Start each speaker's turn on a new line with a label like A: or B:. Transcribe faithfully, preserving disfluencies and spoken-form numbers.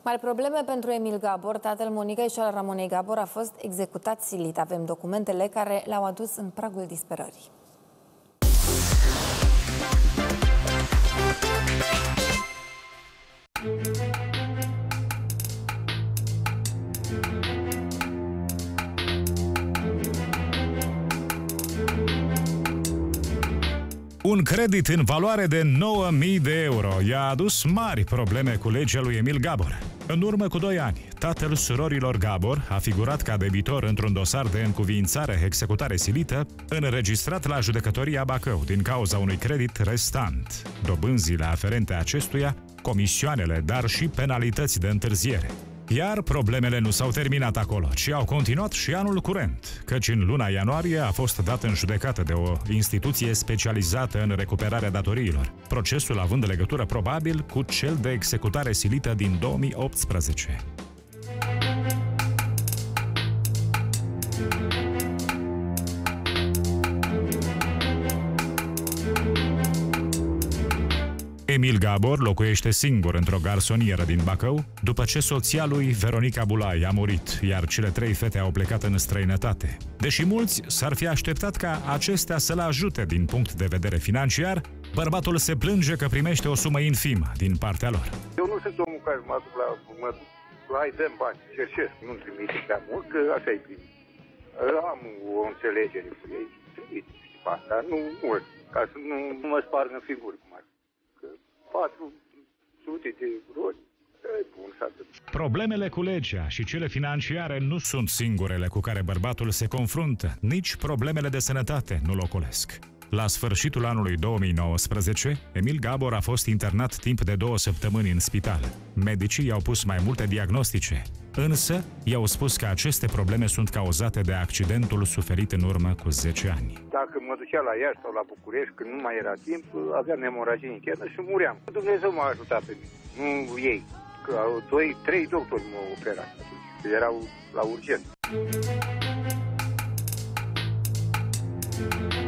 A: Mari probleme pentru Emil Gabor. Tatăl Monicăi și al Ramonei Gabor a fost executat silit. Avem documentele care l-au adus în pragul disperării.
B: Un credit în valoare de nouă mii de euro i-a adus mari probleme cu legea lui Emil Gabor. În urmă cu doi ani, tatăl surorilor Gabor a figurat ca debitor într-un dosar de încuviințare, executare silită, înregistrat la judecătoria Bacău din cauza unui credit restant, dobânzile aferente acestuia, comisioanele, dar și penalități de întârziere. Iar problemele nu s-au terminat acolo, ci au continuat și anul curent, căci în luna ianuarie a fost dată în judecată de o instituție specializată în recuperarea datoriilor, procesul având legătură probabil cu cel de executare silită din două mii optsprezece. Emil Gabor locuiește singur într-o garsonieră din Bacău, după ce soția lui, Veronica Bulai, a murit, iar cele trei fete au plecat în străinătate. Deși mulți s-ar fi așteptat ca acestea să-l ajute din punct de vedere financiar, bărbatul se plânge că primește o sumă infimă din partea lor.
C: Eu nu sunt omul care mă duc la... Mă duc, hai, dăm bani, cercesc, nu trimite prea mult, că așa-i primit. Am o înțelegere cu ei, trimit, asta, nu mult, ca să nu, nu mă spargă în figuri, cum ar fi. patru sute de euro, e bun și atât.
B: Problemele cu legea și cele financiare nu sunt singurele cu care bărbatul se confruntă, nici problemele de sănătate nu-l ocolesc. La sfârșitul anului două mii nouăsprezece, Emil Gabor a fost internat timp de două săptămâni în spital. Medicii i-au pus mai multe diagnostice, însă i-au spus că aceste probleme sunt cauzate de accidentul suferit în urmă cu zece ani.
C: Dacă mă ducea la Iași sau la București, când nu mai era timp, aveam hemoragie internă și muream. Dumnezeu m-a ajutat pe mine, nu ei. Că doi, trei doctori m-au operat atunci, erau la urgență.